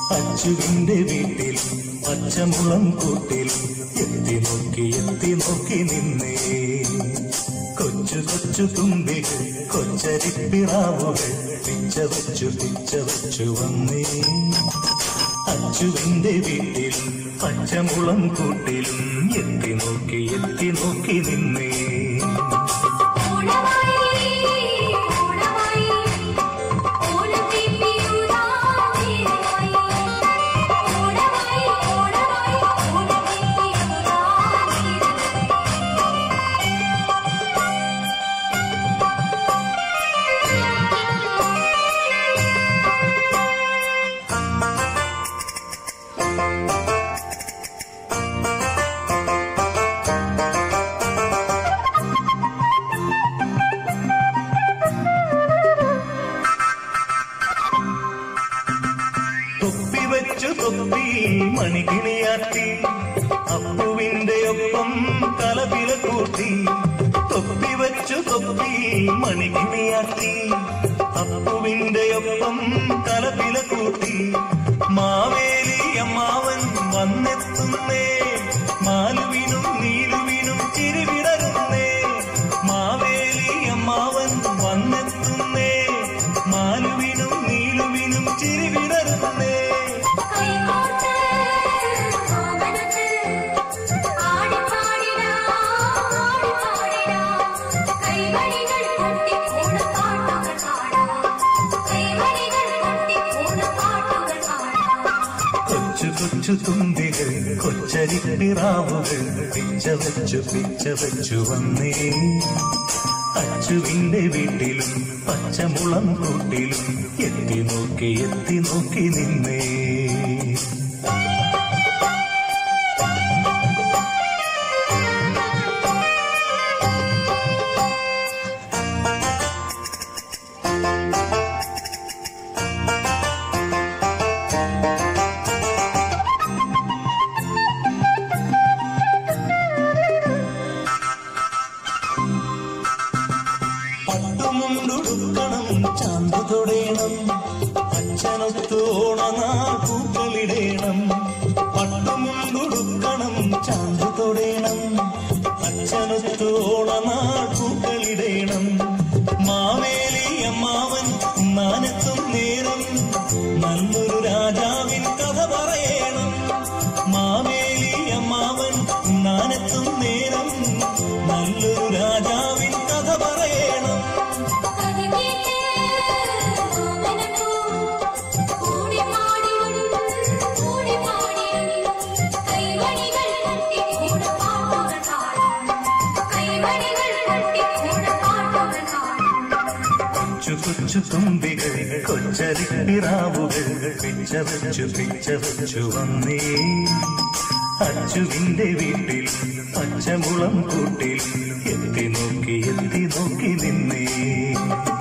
അച്ചുവിന്റെ വീട്ടിൽ പച്ചമുളം കൂട്ടിൽ എത്തി നോക്കി നിന്നേ. കൊച്ചു കൊച്ചു തുമ്പികൾ കൊച്ചരിപ്പിറാവുകൾ പിച്ച വച്ചു വന്നേ. അച്ചുവിന്റെ വീട്ടിൽ പച്ചമുളം കൂട്ടിലും എത്തി നോക്കി നിന്നേ. തൊപ്പി മണികിളിയാട്ടി അപ്പുവിന്റെ ഒപ്പം കലപില കൂട്ടി. തൊപ്പി മണികിളിയാട്ടി അപ്പുവിന്റെ ഒപ്പം കലപില കൂട്ടി. മാവേലി അമ്മാവൻ വന്നെത്തുന്നേ. മാലുവിനും നീലുവിനും ചിരിവിടരുന്നേ. മാവേലി അമ്മാവൻ വന്നെത്തുന്നേ. മാലുവിനും നീലുവിനും ചിരിവിടരുന്നേ. കൊച്ചു തുമ്പികൾ കൊച്ചരിപ്പിറാവുകൾ പിച്ച വച്ചു വന്നേ. അച്ചുവിന്റെ വീട്ടിലും പച്ചമുളം കൂട്ടിലും എത്തി നോക്കി നിന്നേ. പട്ടുമുണ്ടുടുക്കണം ചാന്ത് തൊടേണം. അച്ഛനൊത്ത് ഓണനാൾ പൂക്കളിടേണം. പട്ടുമുണ്ടുടുക്കണം ചാന്ത് തൊടേണം. അച്ഛനൊത്ത് ഓണനാൾ പൂക്കളിടേണം. മാവേലി അമ്മാവൻ നാനെത്തും നേരം നല്ലൊരു രാജാവിൻ കഥ പറയണം. മാവേലി അമ്മാവൻ നാനെത്തും നേരം നല്ലൊരു രാജാവിൻ കഥ പറയണം. കൊച്ചു തുമ്പികൾ കൊച്ചരിപ്പിറാവുകൾ പിച്ച വച്ചു വന്നേ. അച്ചുവിന്റെ വീട്ടിൽ പച്ചമുളം കൂട്ടിൽ എത്തി നോക്കി നിന്നേ.